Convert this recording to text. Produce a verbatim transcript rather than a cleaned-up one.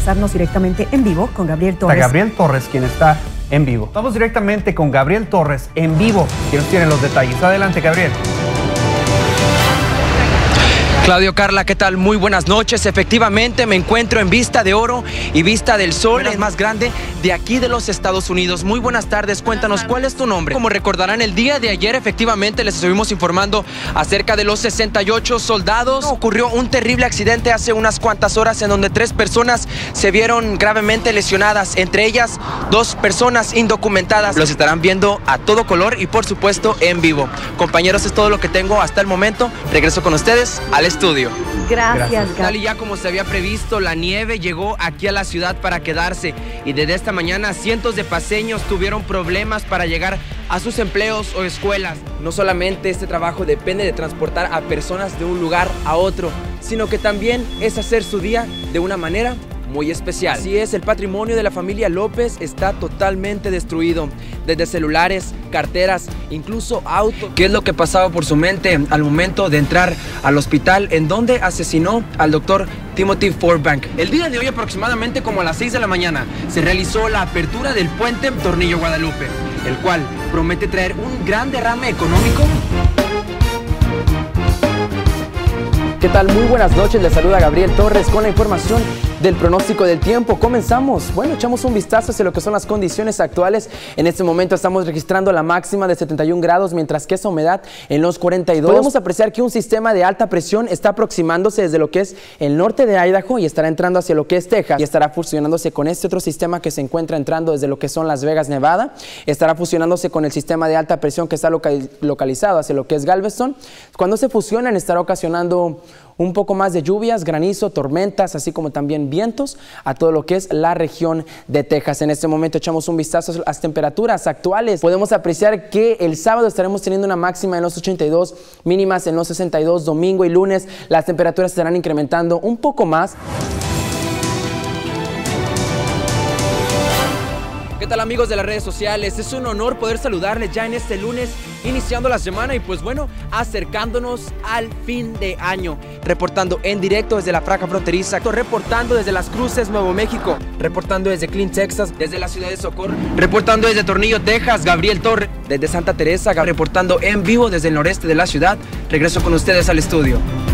enlazarnos directamente en vivo con Gabriel Torres. Está Gabriel Torres, quien está en vivo. Estamos directamente con Gabriel Torres en vivo, quien nos tiene los detalles. Adelante, Gabriel. Claudio, Carla, ¿qué tal? Muy buenas noches. Efectivamente, me encuentro en Vista de Oro y Vista del Sol, el más grande de aquí de los Estados Unidos. Muy buenas tardes. Cuéntanos, ¿cuál es tu nombre? Como recordarán, el día de ayer, efectivamente, les estuvimos informando acerca de los sesenta y ocho soldados. Ocurrió un terrible accidente hace unas cuantas horas en donde tres personas se vieron gravemente lesionadas, entre ellas dos personas indocumentadas. Los estarán viendo a todo color y, por supuesto, en vivo. Compañeros, es todo lo que tengo hasta el momento. Regreso con ustedes al estudio. Gracias, Tal y ya como se había previsto, la nieve llegó aquí a la ciudad para quedarse y desde esta mañana cientos de paseños tuvieron problemas para llegar a sus empleos o escuelas. No solamente este trabajo depende de transportar a personas de un lugar a otro, sino que también es hacer su día de una manera muy especial. Así es, el patrimonio de la familia López está totalmente destruido, desde celulares, carteras, incluso autos. ¿Qué es lo que pasaba por su mente al momento de entrar al hospital en donde asesinó al doctor Timothy Forbank? El día de hoy, aproximadamente como a las seis de la mañana, se realizó la apertura del puente Tornillo Guadalupe, el cual promete traer un gran derrame económico. ¿Qué tal? Muy buenas noches, les saluda Gabriel Torres con la información del pronóstico del tiempo. Comenzamos. Bueno, echamos un vistazo hacia lo que son las condiciones actuales. En este momento estamos registrando la máxima de setenta y un grados, mientras que esa humedad en los cuarenta y dos. Podemos apreciar que un sistema de alta presión está aproximándose desde lo que es el norte de Idaho y estará entrando hacia lo que es Texas y estará fusionándose con este otro sistema que se encuentra entrando desde lo que son Las Vegas, Nevada. Estará fusionándose con el sistema de alta presión que está local, localizado hacia lo que es Galveston. Cuando se fusionan estará ocasionando un poco más de lluvias, granizo, tormentas, así como también vientos a todo lo que es la región de Texas. En este momento echamos un vistazo a las temperaturas actuales. Podemos apreciar que el sábado estaremos teniendo una máxima en los ochenta y dos, mínimas en los sesenta y dos, domingo y lunes las temperaturas estarán incrementando un poco más. ¿Qué tal, amigos de las redes sociales? Es un honor poder saludarles ya en este lunes, iniciando la semana y pues bueno, acercándonos al fin de año. Reportando en directo desde la franja fronteriza, reportando desde Las Cruces, Nuevo México, reportando desde Clint, Texas, desde la ciudad de Socorro, reportando desde Tornillo, Texas, Gabriel Torres, desde Santa Teresa, reportando en vivo desde el noreste de la ciudad. Regreso con ustedes al estudio.